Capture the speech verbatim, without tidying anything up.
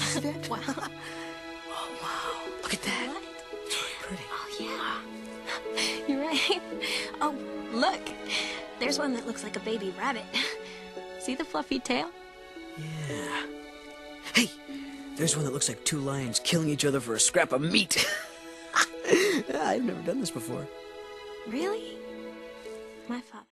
see that? Wow. Oh, wow. Look at that. What? It's really pretty. Oh, yeah. You're right. Oh, look. There's one that looks like a baby rabbit. See the fluffy tail? Yeah. Hey, there's one that looks like two lions killing each other for a scrap of meat. I've never done this before. Really? My father.